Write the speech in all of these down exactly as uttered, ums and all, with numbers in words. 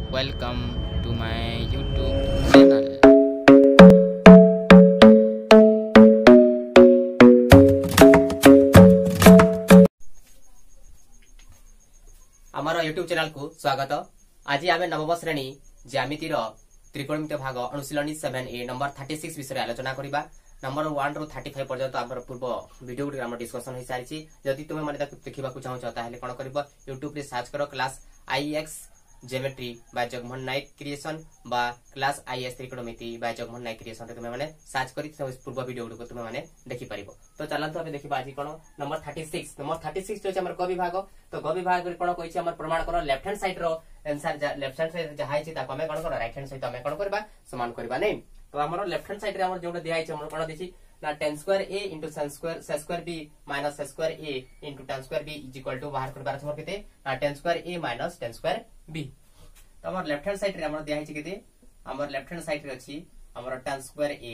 Welcome to my YouTube channel. आमर YouTube channel को स्वागत। आज आम नवम श्रेणी ज्यामितिर त्रिकोणमित भाग अनुशीलनी seven A number thirty six विषय आलोचना करबा। नंबर वन रु थर्टी फाइव पर्यंत आमर पूर्व वीडियो गुडी आम डिस्कशन हो सारी। जदि तुम मैंने देखा चाहो ताहले कोन करबो यूट्यूब रे सर्च करो class IX geometry by Jagmohan Nayak creation बा क्लास आईएस त्रिकोणमिति बाय जगमोहन नायक क्रिएशन रे तुम मैंने सर्च करी पूर्व वीडियो गुडी को तुम मैंने देखि परिबो। तो चलंतु आबे देखिबा आज कोन number thirty six number thirty six जो हमर क विभाग। तो ग विभाग रे कोन कहिछि हमर प्रमाण करो लेफ्ट हैंड साइड रो आंसर लेफ्ट हैंड साइड जहाई छि ताको हमें कोन करो राइट हैंड साइड हमें कोन करबा समान करबा नै। तो हमर लेफ्ट हैंड साइड रे हमर जोटा दियाई छि हमर कोन दिछि ना tan square a into sin square sec square b minus sec square a into tan square b is equal to बाहर करबार हमर केते ना tan square a minus tan square b। तो हमर लेफ्ट हैंड साइड रे हमर दियाई छि केते हमर लेफ्ट हैंड साइड रे अछि हमर tan square a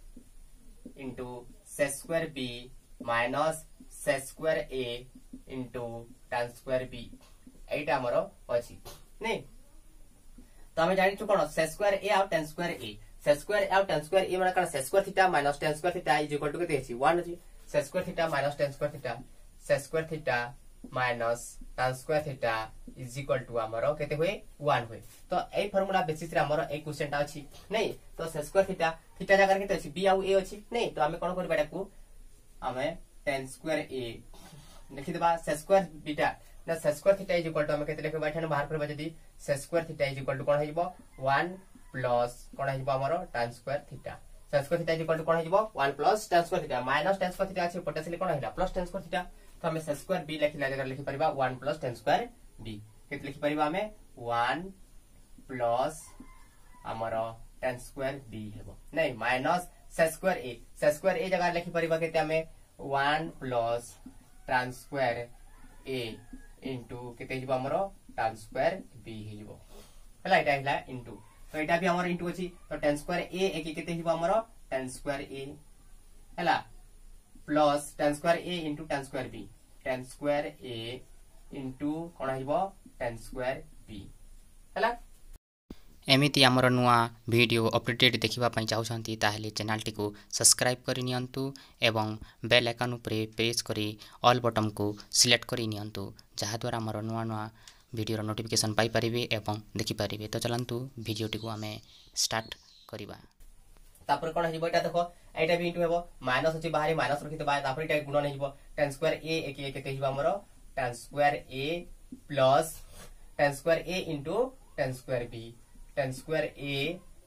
into sec square b minus sec square a into tan square b एटा हमर अछि नै। तो हमें जानि छु कोन से स्क्वायर a और tan square a sec square और tan स्क्वायर ए माने कण sec square theta minus tan square theta is equal to केते अछि वन अछि। Sec square theta minus tan square theta sec square theta minus tan square theta is equal to हमरो केते होय one होय। तो ए फार्मूला बेसिस रे हमरो ए क्वेश्चन ता अछि नै। तो से स्क्वायर थीटा थीटा जगह केते अछि b और a अछि नै। तो हमें कोन करबा डाकू हमें tan स्क्वायर a लिखि देबा से स्क्वायर बीटा ना sec square theta is equal to हमें केते लिखबा एठाने बाहर करबा जदी sec square theta is equal to कोन हेइबो वन प्लस कोन हेइबो हमरो tan square theta tan square theta is equal to कोन हेइबो one plus tan square theta minus tan square theta अछि पोटेंशियली कोन हेला प्लस tan स्क्वायर थीटा। तो हमें से स्क्वायर b लिखिला जगह लिखि परिबा one plus tan square b केते लिखि परिबा हमें वन प्लस हमरो tan स्क्वायर b हेबो नै minus sec square a sec square a जगह लिखि परिबा केते हमें one plus tan square a into केते हिबो हमरो tan स्क्वायर b हिबो हला एटा हिला इनटू। तो एटा भी हमर इनटू अछि। तो tan स्क्वायर a एक केते हिबो हमरो tan स्क्वायर a हला plus tan square a into tan square b tan square a into कोन हिबो tan स्क्वायर b हला। एमिति आमर नुआ वीडियो अपडेटेड देखिबा पई चाहउछंती ताहले चैनल टी को सब्सक्राइब करि नियंतु एवं बेल आइकन उपरे प्रेस करी ऑल बटन को सिलेक्ट करि नियंतु जहा द्वारा आमर नुआ नुआ वीडियो नोटिफिकेशन पाई परिबे एवं देखि परिबे। तो चलंतु वीडियो टी को हमें स्टार्ट करिबा। तापर कोन हिबो एटा देखो एटा भी इनटू हेबो माइनस अछि बाहरी माइनस रखि तो बाय तापर एटा गुणन हिबो tan स्क्वायर a एक एक केते हिबो हमरो tan square a plus tan square a into tan square b tan square a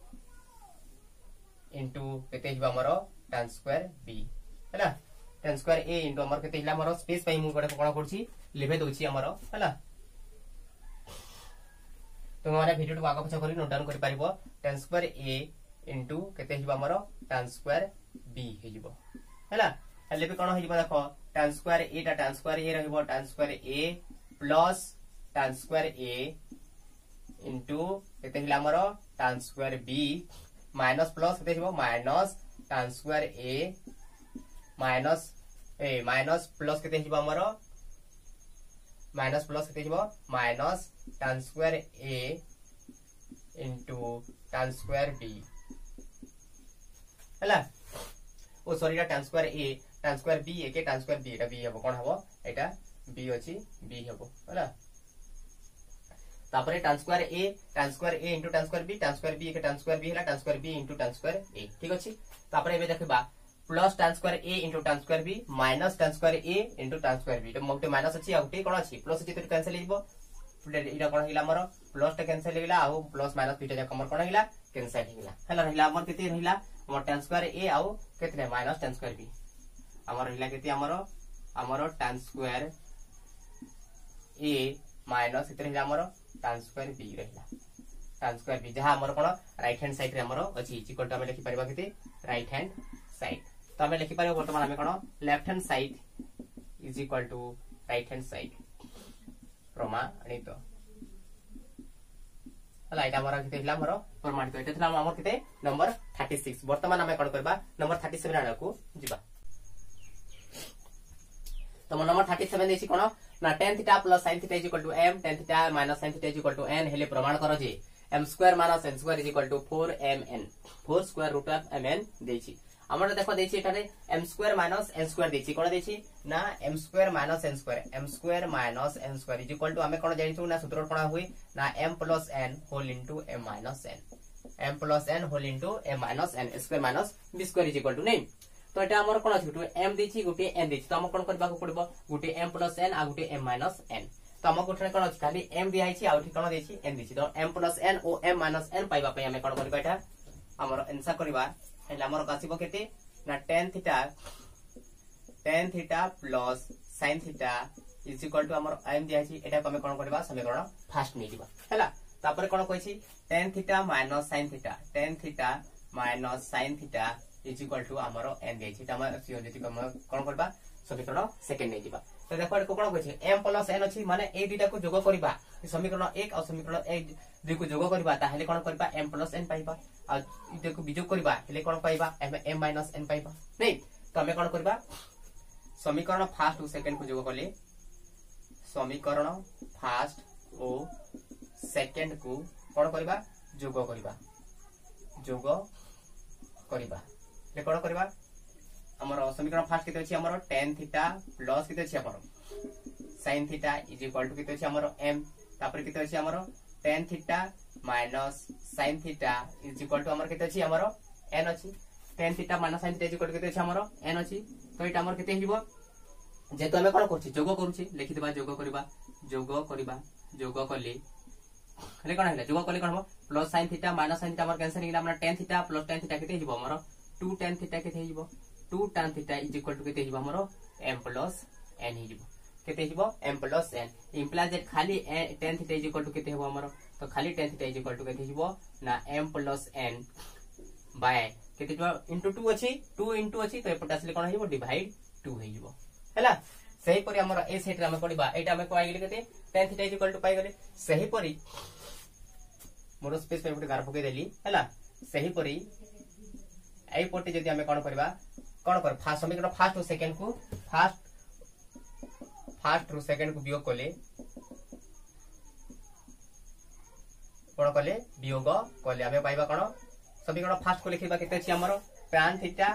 into केते हिबो हमरो tan स्क्वायर b हैला tan स्क्वायर a इनटू हमर केते हिला हमरो स्पेस पई मु कोन करछि लिखे दोछि हमरो हैला। तुम माने वीडियो को आगे पछा करी नोट डाउन करि परिबो tan स्क्वायर a इनटू केते हिबो हमरो tan स्क्वायर b हिबो हैला। हले भी कोन हिबो देखो tan स्क्वायर a टा tan स्क्वायर a रहबो tan square a plus tan square a into केते हिला हमरो tan square b minus plus केते हिबो minus tan square a minus ए माइनस प्लस केते हिबो हमरो माइनस प्लस केते हिबो minus tan square a into tan square b हला। Oh sorry tan square a tan square b एके tan स्क्वायर b एटा b हेबो कोन हेबो एटा b अछि b हेबो हला। तापरे tan square a tan square a into tan square b tan square b एके tan स्क्वायर b हला tan square b into tan square a ठीक अछि। तापरे एबे देखबा plus tan square a into tan square b minus tan square a into tan square b तो मोटे minus अछि आ गोटे कोन अछि प्लस अछि तो कैंसिल हिबो इडा कोन हिला हमर प्लस टा कैंसिल हिला आ प्लस माइनस बीटा जक हमर कोन हिला कैंसिल हिला हला हिला हमर केते हिला हमर tan स्क्वायर a आ केते माइनस tan स्क्वायर b हमर हिला केते हमर हमर tan स्क्वायर a माइनस इतरे हिला हमर tan स्क्वायर b रहिला tan स्क्वायर b जहा हमर कोन राइट हैंड साइड रे हमर अछि इक्वल टू हम लिखि परिबा केते राइट हैंड साइड। तो हम लिखि परिबा वर्तमान हम कोन left hand side is equal to right hand side प्रमाणित हला एटा हमर केते हिला हमर प्रमाणित एटा थला हमर केते नंबर थर्टी सिक्स। वर्तमान हम कोन करबा नंबर थर्टी सेवन आडा को जिबा। तो नंबर थर्टी सेवन देछि कोन ना tan theta plus sin theta is equal to m tan theta minus sin theta is equal to n हेले प्रमाण करो जे m square minus n square is equal to four m n four square root of m n देछि हमर देखो देछि एटारे m square minus n square देछि कोन देछि ना m square minus n square m square minus n square is equal to हमें कोन जानिछु ना सूत्र कोन हुए ना m plus n whole into m minus n m plus n whole into m minus n square minus b square is equal to नहीं तो एटा हमर कोन अछि गुटे m देछि गुटे n देछि तो हम कोन करबा को पड़बो गुटे m प्लस n आ गुटे m माइनस n तो हम गुटे कोन अछि खाली m दिया छि आ उठी कोन देछि n देछि तो m प्लस n ओ m माइनस n पाइबा पे हमें कोन करबा एटा हमर आंसर करबा हेला हमर कासिबो केते ना tan theta tan theta plus sin theta is equal to हमर m दिया छि एटा को हमें कोन करबा समीकरण फर्स्ट नै दिबा हैला तापर कोन कहछि tan theta minus sin theta tan theta minus sin theta is equal to हमरो n देछि त हमर सिओ जति को कोन करबा समीकरण सेकंड नै दिबा तो देखो को कोन कहछि m प्लस n अछि माने ए दुटा को जोग करबा समीकरण एक और समीकरण एक दुई को जोग करबा ताहेले कोन करबा m प्लस n पाइबा आ इते को बिजोग करबा हेले कोन पाइबा m माइनस n पाइबा नै तो हमें कोन करबा समीकरण फर्स्ट और सेकंड को जोग करले समीकरण फर्स्ट और सेकंड को कोन करबा जोग करबा जोग करबा ले कोन करबा हमर समीकरण फर्स्ट केते अछि हमर tan थीटा प्लस केते अछि हमर sin theta is equal to केते अछि हमर m तापर केते अछि हमर tan theta minus sin theta is equal to हमर केते अछि हमर n अछि tan theta minus sin theta is equal to केते अछि हमर n अछि तो एटा हमर केते हिबो जे तो हमें कोन करछि जोग करूछि लिखि देबा जोग करबा जोग करबा जोग करले ले कोन हैला जोग करले कोन हो plus sin theta minus sin theta हमर कैंसिल हिला हमर tan theta plus tan theta केते हिबो हमर टू tan थीटा केते हिबो two tan theta is equal to केते हिबो हमर m प्लस n हिबो केते हिबो m plus n implies that खाली tan theta is equal to केते हिबो हमर तो खाली tan theta is equal to केते हिबो ना m प्लस n बाय केते हिबो इनटू टू अछि टू इनटू अछि तो एपटा असले कोन हिबो डिवाइड टू हिबो हैला सही परी हमर ए सेट रे हम पढिबा एटा हम कोइ गेले केते tan theta is equal to पाइ गेले सही परी मोर स्पेस पे गुटे गार पके देली हैला सही परी एई पोटी जदी हमें कोन करबा कोन कर फास्ट समीकरण फर्स्ट और सेकंड को फर्स्ट फर्स्ट और सेकंड को वियोग करले कोन करले वियोग करले हमें पाइबा कोन समीकरण फर्स्ट को लिखिबा केते अछि हमर tan थीटा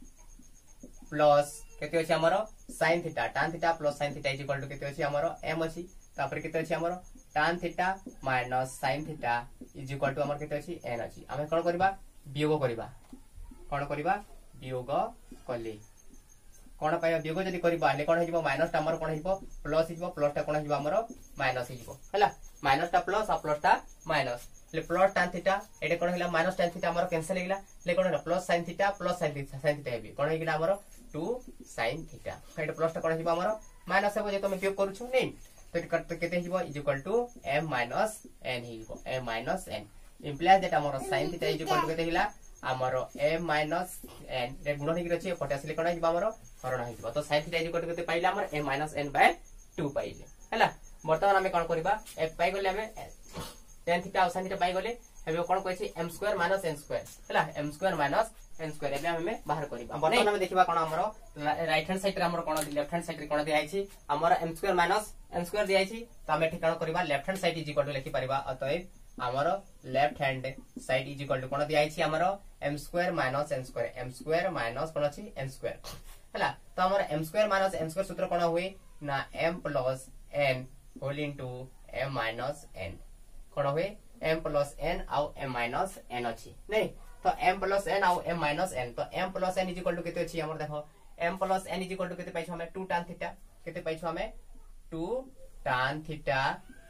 प्लस केते अछि हमर sin theta tan theta plus sin theta is equal to केते अछि हमर m अछि तापर केते अछि हमर tan theta minus sin theta is equal to हमर केते अछि n अछि हमें कोन करबा वियोग करबा कोन करबा वियोग करले कोन पाया वियोग जदी करबा ले कोन हिबो माइनस टा हमर कोन हिबो प्लस हिबो प्लस टा कोन हिबो हमर माइनस हिबो हैला माइनस टा प्लस आ प्लस टा माइनस ले प्लस tan थीटा एटे कोन हिला माइनस tan थीटा हमर कैंसिल हिला ले कोन plus sin theta plus sin theta sin theta हेबी कोन हिला हमर टू sin थीटा एटे प्लस टा कोन हिबो हमर माइनस हेबो जे तो मैं वियोग करू छु नै तो करते केते हिबो is equal to m minus n हिबो m minus n implies that हमर sin theta is equal to केते हिला हमर m माइनस n रे गुण हिक रछि पोटेसियली कोन हिबो हमर हरण हिबो तो sin theta is equal to केते पाइला हमर m minus n by two पाइले हैला वर्तमान हमें कोन करबा f पाइ गले हमें tan थीटा और sin थीटा पाइ गले हमें कोन कहै छी m square minus n square हैला m square minus n square एबे हमें बाहर करबा वर्तमान हमें देखिबा कोन हमर राइट हैंड साइड रे हमर कोन लेफ्ट हैंड साइड रे कोन दिया छी हमर m square minus n square दिया छी तो हमें ठिकाना करबा left hand side is equal to लिखि परिबा अतएव हमर left hand side is equal to कोन दिया छी हमर m square minus n square m square minus कोन अछि n स्क्वायर हैला तो हमर m square minus n square सूत्र कोन हुए ना m plus n whole into m minus n कोन हुए m प्लस n आ m माइनस n अछि नै तो m प्लस n आ m माइनस n तो m plus n is equal to केते अछि हमर देखो m plus n is equal to केते पाइछो हमें टू tan थीटा केते पाइछो हमें टू tan थीटा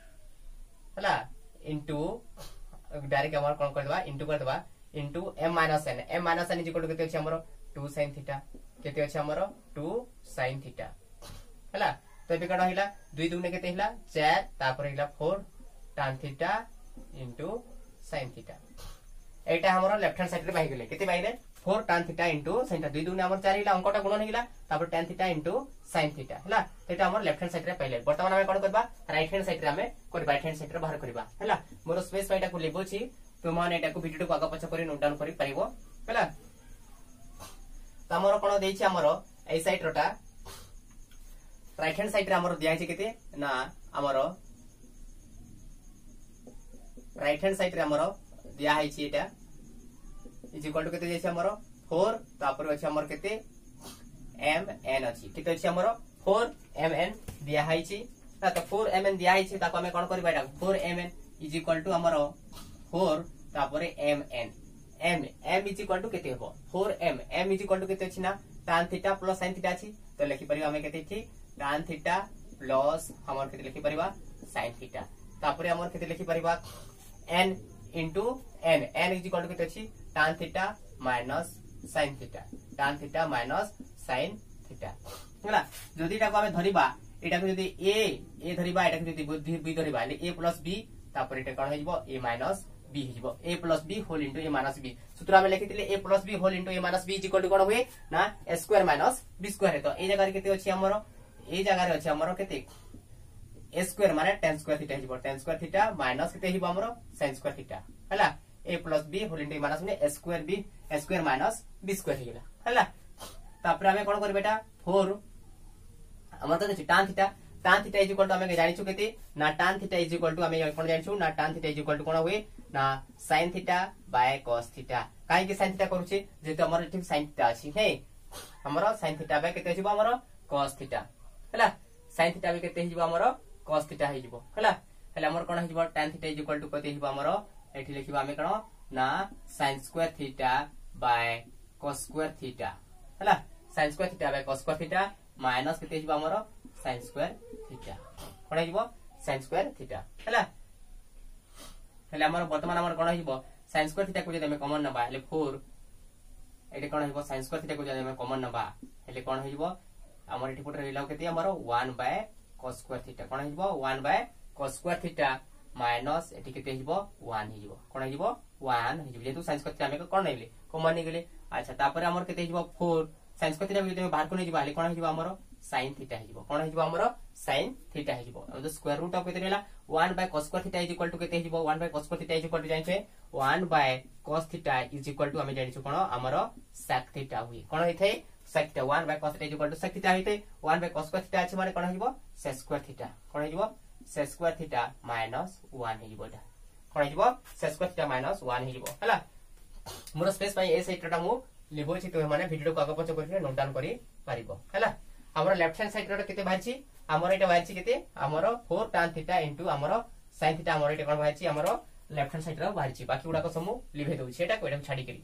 हैला इनटू डायरेक्ट हमर कोन कर देबा इनटू कर देबा into m minus n m minus n is equal to केते अछि हमर टू sin थीटा केते अछि हमर टू sin थीटा हैला तो एबे कडा हिला दुई दुने केते हिला चार तापर हिला four tan theta into sin theta एटा हमर लेफ्ट हैंड साइड रे बाहि गेले केते बाहिरे four tan theta into sin theta दुई दुने हमर चार हिला अंकटा गुणन हिला तापर tan theta into sin theta हैला एटा हमर लेफ्ट हैंड साइड रे पहिले वर्तमान हम कोन करबा राइट हैंड साइड रे हमें करबा राइट हैंड साइड रे बाहर करबा हैला मोर स्पेस पाइटा को लेबो छी तो मान एटा को वीडियो को आगा पछ करी नोट डाउन करी परिबो हैला त हमर कोन देइ छी हमर ए साइड रोटा राइट हैंड साइड रे हमर दिया छी केते ना हमर राइट हैंड साइड रे हमरो दिया है छी एटा इज इक्वल टू केते जे हमरो फोर तापर अछि हमर केते एम एन अछि केते अछि हमरो फोर एम एन दिया है छी तो फोर एम एन दिया है छी ताको हमें कोन करबा एटा four M N is equal to हमरो फोर तापर M N M M is equal to केते हो four M M is equal to केते अछि ना tan theta plus sin theta अछि तो लिखि परिबा हमें केते छी tan थीटा प्लस हमर केते लिखि परिबा sin थीटा तापर हमर केते लिखि परिबा n into n n is equal to केते अछि tan theta minus sin theta tan theta minus sin theta होला जदि एटा को हमें धरिबा एटा को जदि a a धरिबा एटा को जदि b धरिबा ले a plus b तापर एटा कोन हेजिबो a minus b हेजिबो a plus b whole into a minus b सूत्र में लिखितिले a plus b whole into a minus b is equal to कोन होए ना a square minus b square है तो ए जगह रे केते अछि हमरो ए जगह रे अछि हमरो केते a square माने tan square थीटा हिबो tan square थीटा माइनस केते हिबो हमरो sin square थीटा हला a plus b whole into minus ने a square b a square minus b square हिला हला तापर हमें कोन करबे एटा फोर हमर त tan theta tan theta is equal to हमें जानि छु केते ना tan theta is equal to हमें कोन जानि छु ना tan theta is equal to कोन होए ना sin theta by cos theta काई के sin थीटा करूची जेतो हमर ठीक sin थीटा अछि हे हमर sin थीटा बाय केते हिबो हमर cos थीटा हला sin थीटा बाय केते हिबो हमर cos थीटा हिबो हला हला हमर कोन हिबो tan theta is equal to केते हिबो हमर एठी लिखिबा हमें कोन ना sin square theta by cos square theta हला sin square theta by cos square theta minus केते हिबो हमर sin स्क्वायर थीटा कोन हिबो sin स्क्वायर थीटा हला हला हमर वर्तमान हमर कोन हिबो sin स्क्वायर थीटा को जदि हमें कॉमन नबा हले फोर एटे कोन हिबो sin स्क्वायर थीटा को जदि हमें कॉमन नबा हले कोन हिबो हमर एठी पुटर रिलाउ केते हमर one by cos square theta कोन हिबो one by cos square theta minus एठी केते हिबो वन हिबो कोन हिबो वन हिबो जेतु sin स्क्वायर थीटा हमें कोन नइले कॉमन नि गेले अच्छा तापर हमर केते हिबो फोर sin स्क्वायर थीटा जदि बाहर को नै जिबा हले कोन हिबो हमर sin थीटा हिबो कोन हिबो हमर sin थीटा हिबो अब द स्क्वायर रूट ऑफ केते रेला one by cos square theta is equal to केते हिबो one by cos square theta is equal to जानि छे one by cos theta is equal to हमें जानि छु कोन हमर sec थीटा हुई कोन हिथे sec theta one by cos theta is equal to sec theta हिथे one by cos square theta अछि माने कोन हिबो sec स्क्वायर थीटा कोन हिबो sec square theta minus one हिबो दा कोन हिबो sec square theta minus one हिबो हला मोर स्पेस पई ए साइड टा मु लिबो छी तो माने वीडियो को आगे पछ करि नोट डाउन करि पारिबो हला हमर लेफ्ट हैंड साइड रो केते बाहरची हमर एटा बाहरची केते हमर फोर tan थीटा इनटू हमर sin थीटा हमर एटा कोन बाहरची हमर लेफ्ट हैंड साइड रो बाहरची बाकी उडा को समू लिभे दउ छी एटा कोइडा छाडी करी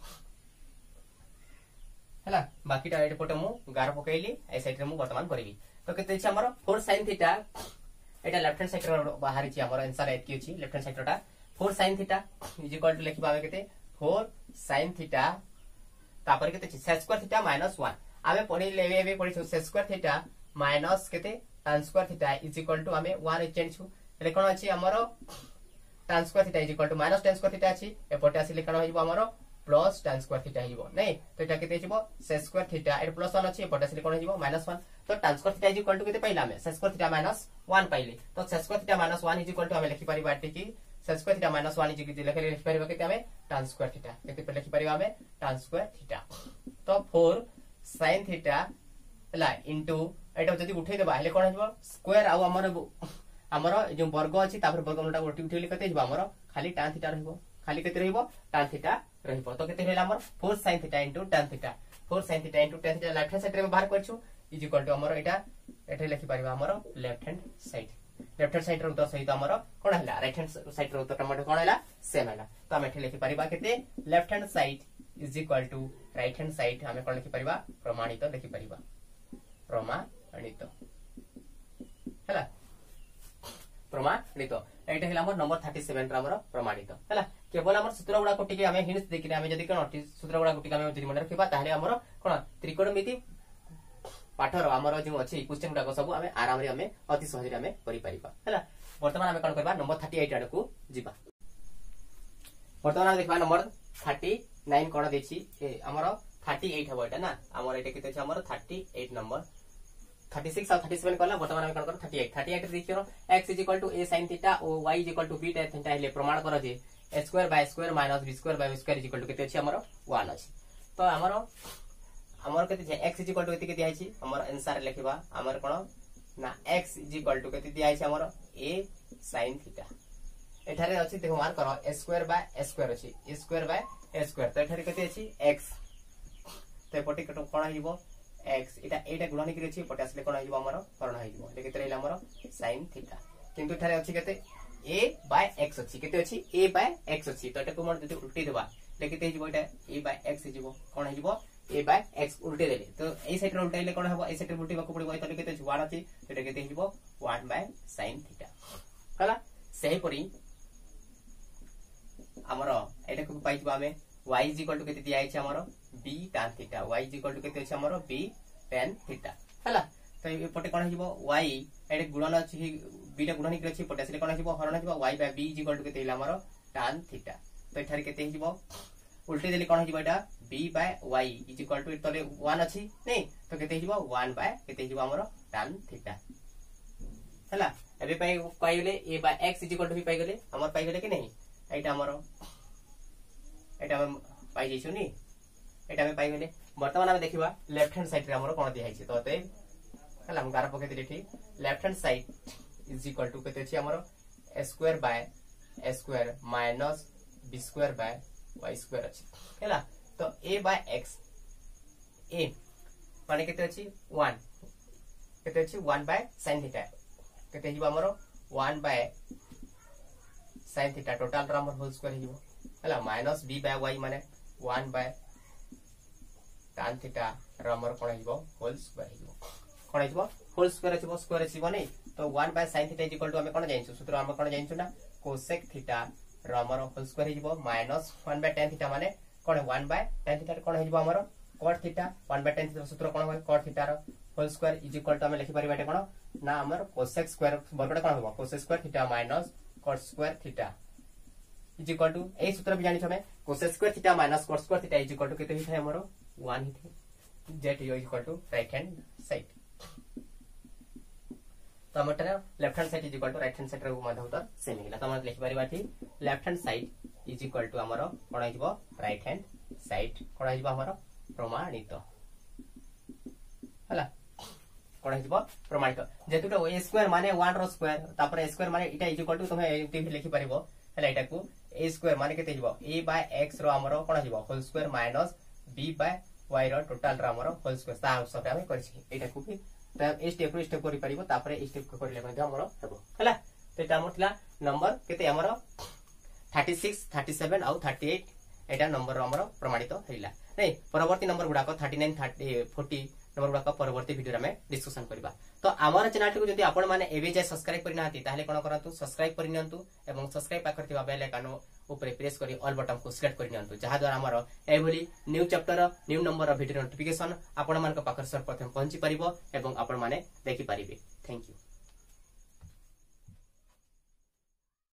हला बाकी टा एटा पटे मु गार पकैली ए साइड रे मु वर्तमान करबी तो केते छी हमर फोर sin थीटा एटा लेफ्ट हैंड साइड रो बाहरची हमर आंसर एत की छी लेफ्ट हैंड साइड रोटा four sin theta is equal to लिखिबा केते फोर sin थीटा तापर केते छी sec square theta minus one आमे पढि लेबे बे पढि sec स्क्वायर थीटा माइनस केते tan square theta is equal to हमें वन चेंज छु ले कोन अछि हमरो tan square theta is equal to minus tan square theta अछि ए पटे आसी लिखन होइबो हमरो प्लस tan स्क्वायर थीटा हिबो नै तो एटा केते हिबो sec स्क्वायर थीटा ए प्लस वन अछि ए पटे आसी कोन हिबो माइनस वन तो tan square theta is equal to केते पाइला हमें sec square theta minus one पाइले तो sec square theta minus one is equal to हमें लिखि परिबा कि sec square theta minus one is equal to लिखि परिबा केते हमें tan स्क्वायर थीटा केते पे लिखि परिबा हमें tan स्क्वायर थीटा तो फोर sin थीटा हला इनटू एटा जदी उठै देबा हले कोन हिबो स्क्वायर आ हमर हमर जो वर्ग अछि तापर वर्ग नटा उठी उठैले कते हिबो हमर खाली tan थीटा रहइबो खाली केते रहइबो tan थीटा रहइबो तो केते हेला हमर four sin theta into tan theta four sin theta into tan theta left hand side रे बाहर करछु इज इक्वल टू हमर एटा एठे लिखि परिबा हमर left hand side left hand side रो उत्तर सहित हमर कोन हला राइट हैंड साइड रो उत्तर टमाटो कोन हला सेम हला तो हम एठे लिखि परिबा केते left hand side is equal to right hand side हमें कोन लिखि परिबा प्रमाणित लिखि परिबा प्रमाणित हला प्रमाणित एटा हला हमर नंबर थर्टी सेवन रा हमर प्रमाणित हला केवल हमर सूत्र गुडा कोटी के हमें हिंट्स देखि हमें जदी कोन सूत्र गुडा कोटी के हमें जदी मन रखिबा ताहले हमर कोन त्रिकोणमिति पाठर हमर जो अछि क्वेश्चन गुडा को सब हमें आराम रे हमें अति सहज रे हमें करि परिबा हला वर्तमान हमें कोन करबा नंबर थर्टी एट आडको जिबा वर्तमान हम देखबा नंबर थर्टी नाइन कोन देछि हमर थर्टी एट हबो एटा ना हमर एटा केते छै हमर thirty eight number thirty six और थर्टी सेवन करला वर्तमान हम कोन कर थर्टी एट थर्टी एट देखियो x = a sin थीटा और y = b tan थीटा हेले प्रमाण कर जे a square by square minus b square by square = केते छै हमर वन अछि तो हमर हमर केते छै x = केते के दिया छै हमर आंसर लिखबा हमर कोन ना x = केते दिया छै हमर a sin थीटा एठारे अछि देखो मान करो a square by a square अछि a square by a square तो एठारे कते अछि x तो एपटे कट कोन हिबो x एटा एटा गुणन करी अछि एपटे असले कोन हिबो हमर हरण हिबो ले केते रहला हमर sin थीटा किंतु एठारे अछि केते a बाय x अछि केते अछि a बाय x अछि तो एटा को मन जति उल्टी देबा ले केते हिबो एटा a बाय x हिबो कोन हिबो a बाय x उल्टे देले तो ए साइड रे उल्टाइले कोन हबो ए साइड रे उल्टी बाको पड़िबो एतो केते अछि one अछि एटा केते हिबो one बाय sin थीटा कला सही परी हमरो एटा को पाइबो हमें y is equal to केते दिया अछि हमरो b tan theta y is equal to केते अछि हमरो b tan थीटा हला तो एपटे कोन हिबो y एटा गुणन अछि b टा गुणन करी अछि एपटे असले कोन हिबो हरण हिबो y by b is equal to केते हिला हमरो tan थीटा तो एठारे केते हिबो उल्टे देले कोन हिबो एटा b by y is equal to तले one अछि नै तो केते हिबो one बाय केते हिबो हमरो tan थीटा हला एबे पाई पाई गेले a by x is equal to भी पाई गेले हमर पाई गेले कि नै एटा हमरो एटा हम पाई जैछु नी एटा हम पाई गेले वर्तमान हम देखिबा लेफ्ट हैंड साइड रे हमरो कोन दिया छै तो ते हला हम गारा पके देठी left hand side is equal to केते छै हमरो a square by a square minus b square by y square अछि हला तो a बाय x a माने केते अछि one केते अछि one बाय sin थीटा केते हिबा हमरो one by sin theta total रा हमर होल स्क्वायर हिबो हला माइनस b बाय y माने one बाय tan थीटा रा हमर कोन हिबो होल स्क्वायर हिबो कोन हिबो होल स्क्वायर हिबो स्क्वायर हिबो नै तो one by sin theta equal to हम कोन जानिछु सूत्र हम कोन जानिछु ना cosec थीटा रा हमर होल स्क्वायर हिबो minus one by tan theta माने कोन one बाय tan थीटा कोन हिबो हमर cot theta one by tan theta सूत्र कोन होय cot थीटा रा whole square is equal to हम लिखि परिबाटे कोन ना हमर cosec स्क्वायर बरबडा कोन होबो cosec square theta minus cot square theta is equal to ए सूत्र भी जानि छमे cosec square theta minus cot square theta is equal to केते हिथाय हमरो one हिथाय जेट is equal to right hand side तो हमर left hand side is equal to right hand side रे माधव उत्तर सेम हिला तो हम लिखि परिबाटी left hand side is equal to हमरो कोन हिबो राइट हैंड साइड कोन हिबो हमरो प्रमाणित हला कोन हिबो प्रमाणित जेतुटा a स्क्वायर माने one रो स्क्वायर तापर a स्क्वायर माने इटा इज इक्वल टू तमे टीवी लिखि परिबो हला इटा को a स्क्वायर माने केते हिबो a बाय x रो हमरो कोन हिबो whole square minus b by y रो टोटल रो हमरो होल स्क्वायर ता सब हम करछि इटा को भी त ए स्टेप रो स्टेप करि परिबो तापर ए स्टेप को करले मध्ये हमरो हेबो हला तो इटा हमरला नंबर केते हमरो thirty-six thirty-seven आउ thirty-eight एटा नंबर हमरो प्रमाणित हैला नै परवर्ती नंबर गुडा को thirty-nine thirty forty नंबर गुडा को परवर्ती वीडियो रे में डिस्कशन करबा तो हमर चैनल को जदी आपण माने एबे जे सब्सक्राइब करि नाती ताले कोन करंतु सब्सक्राइब करि नियंतु एवं सब्सक्राइब पाकर थिबा बेल आइकन ऊपर प्रेस करी ऑल बटन को सिलेक्ट करि नियंतु जहा द्वारा हमर एभली new chapter new number video notification आपण मान को पाकर सर्वप्रथम पहुंची परिबो एवं आपण माने देखि परिबे थैंक यू।